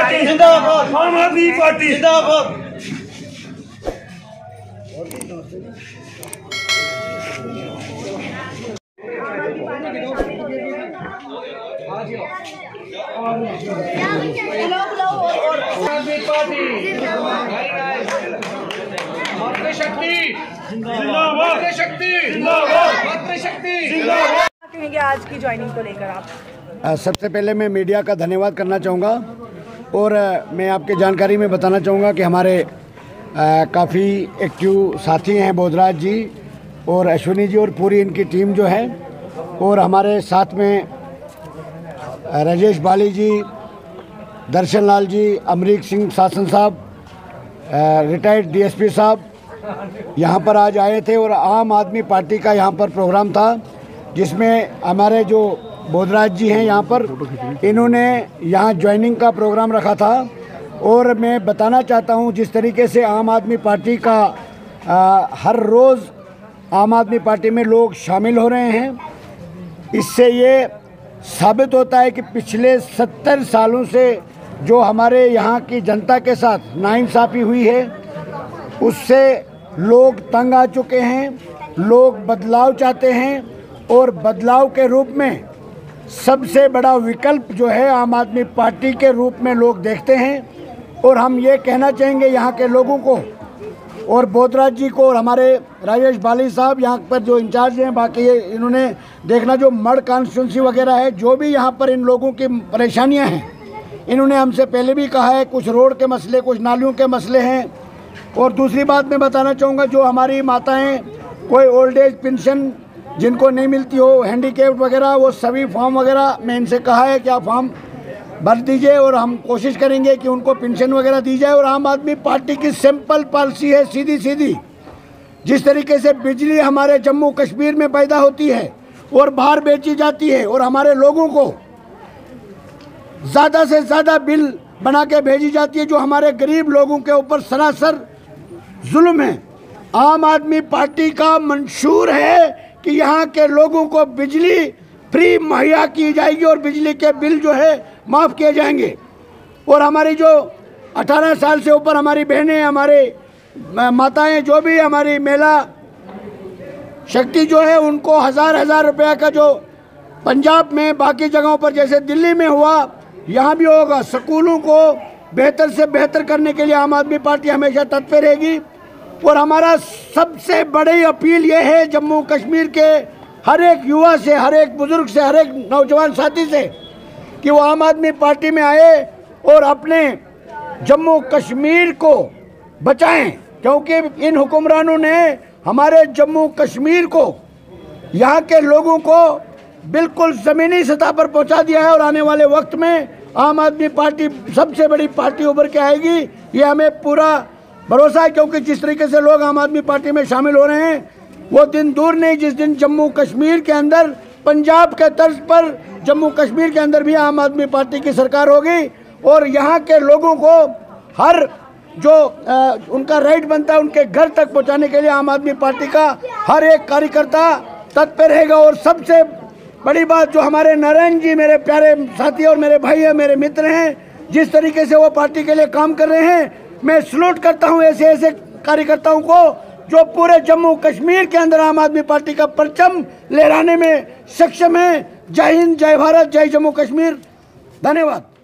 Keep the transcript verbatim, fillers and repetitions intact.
Party जिंदाबाद, आम आदमी पार्टी जिंदाबाद। मातृशक्ति जिंदाबाद, मातृशक्ति जिंदाबाद, मातृशक्ति जिंदाबाद। कहेंगे आज की ज्वाइनिंग को लेकर आप? सबसे पहले मैं मीडिया का धन्यवाद करना चाहूँगा और मैं आपके जानकारी में बताना चाहूँगा कि हमारे काफ़ी एक्टिव साथी हैं बोधराज जी और अश्विनी जी और पूरी इनकी टीम जो है, और हमारे साथ में राजेश बाली जी, दर्शन लाल जी, अमरीक सिंह शासन साहब, रिटायर्ड डीएसपी साहब यहाँ पर आज आए थे। और आम आदमी पार्टी का यहाँ पर प्रोग्राम था जिसमें हमारे जो बोधराज जी हैं यहाँ पर, इन्होंने यहाँ ज्वाइनिंग का प्रोग्राम रखा था। और मैं बताना चाहता हूँ जिस तरीके से आम आदमी पार्टी का आ, हर रोज़ आम आदमी पार्टी में लोग शामिल हो रहे हैं, इससे ये साबित होता है कि पिछले सत्तर सालों से जो हमारे यहाँ की जनता के साथ नाइंसाफ़ी हुई है उससे लोग तंग आ चुके हैं। लोग बदलाव चाहते हैं और बदलाव के रूप में सबसे बड़ा विकल्प जो है आम आदमी पार्टी के रूप में लोग देखते हैं। और हम ये कहना चाहेंगे यहाँ के लोगों को और बोधराज जी को और हमारे राजेश बाली साहब यहाँ पर जो इंचार्ज हैं, बाकी ये इन्होंने देखना जो मर्ड कॉन्स्टिट्यूंसी वगैरह है, जो भी यहाँ पर इन लोगों की परेशानियाँ हैं, इन्होंने हमसे पहले भी कहा है, कुछ रोड के मसले, कुछ नालियों के मसले हैं। और दूसरी बात मैं बताना चाहूँगा, जो हमारी माताएँ कोई ओल्ड एज पेंशन जिनको नहीं मिलती हो, हैंडीकेप्ड वगैरह, वो सभी फॉर्म वगैरह मैं इनसे कहा है कि आप फॉर्म भर दीजिए और हम कोशिश करेंगे कि उनको पेंशन वगैरह दी जाए। और आम आदमी पार्टी की सिंपल पॉलिसी है, सीधी सीधी, जिस तरीके से बिजली हमारे जम्मू कश्मीर में पैदा होती है और बाहर बेची जाती है और हमारे लोगों को ज़्यादा से ज़्यादा बिल बना के भेजी जाती है, जो हमारे गरीब लोगों के ऊपर सरासर जुल्म है। आम आदमी पार्टी का मंशूर है कि यहाँ के लोगों को बिजली फ्री मुहैया की जाएगी और बिजली के बिल जो है माफ़ किए जाएंगे। और हमारी जो अठारह साल से ऊपर हमारी बहनें, हमारे माताएं, जो भी हमारी महिला शक्ति जो है, उनको हज़ार हज़ार रुपया का जो पंजाब में बाकी जगहों पर जैसे दिल्ली में हुआ, यहाँ भी होगा। स्कूलों को बेहतर से बेहतर करने के लिए आम आदमी पार्टी हमेशा तत्पर रहेगी। और हमारा सबसे बड़ी अपील ये है जम्मू कश्मीर के हर एक युवा से, हर एक बुजुर्ग से, हर एक नौजवान साथी से कि वो आम आदमी पार्टी में आए और अपने जम्मू कश्मीर को बचाएं, क्योंकि इन हुक्मरानों ने हमारे जम्मू कश्मीर को, यहाँ के लोगों को बिल्कुल ज़मीनी सतह पर पहुँचा दिया है। और आने वाले वक्त में आम आदमी पार्टी सबसे बड़ी पार्टी उभर के आएगी, ये हमें पूरा भरोसा है। क्योंकि जिस तरीके से लोग आम आदमी पार्टी में शामिल हो रहे हैं, वो दिन दूर नहीं जिस दिन जम्मू कश्मीर के अंदर पंजाब के तर्ज पर जम्मू कश्मीर के अंदर भी आम आदमी पार्टी की सरकार होगी। और यहाँ के लोगों को हर जो आ, उनका राइट बनता है उनके घर तक पहुँचाने के लिए आम आदमी पार्टी का हर एक कार्यकर्ता तत्पर रहेगा। और सबसे बड़ी बात, जो हमारे नारायण जी मेरे प्यारे साथी और मेरे भाई हैं, मेरे मित्र हैं, जिस तरीके से वो पार्टी के लिए काम कर रहे हैं, मैं सलूट करता हूँ ऐसे ऐसे कार्यकर्ताओं को जो पूरे जम्मू कश्मीर के अंदर आम आदमी पार्टी का परचम लहराने में सक्षम है। जय हिंद, जय भारत, जय जम्मू कश्मीर। धन्यवाद।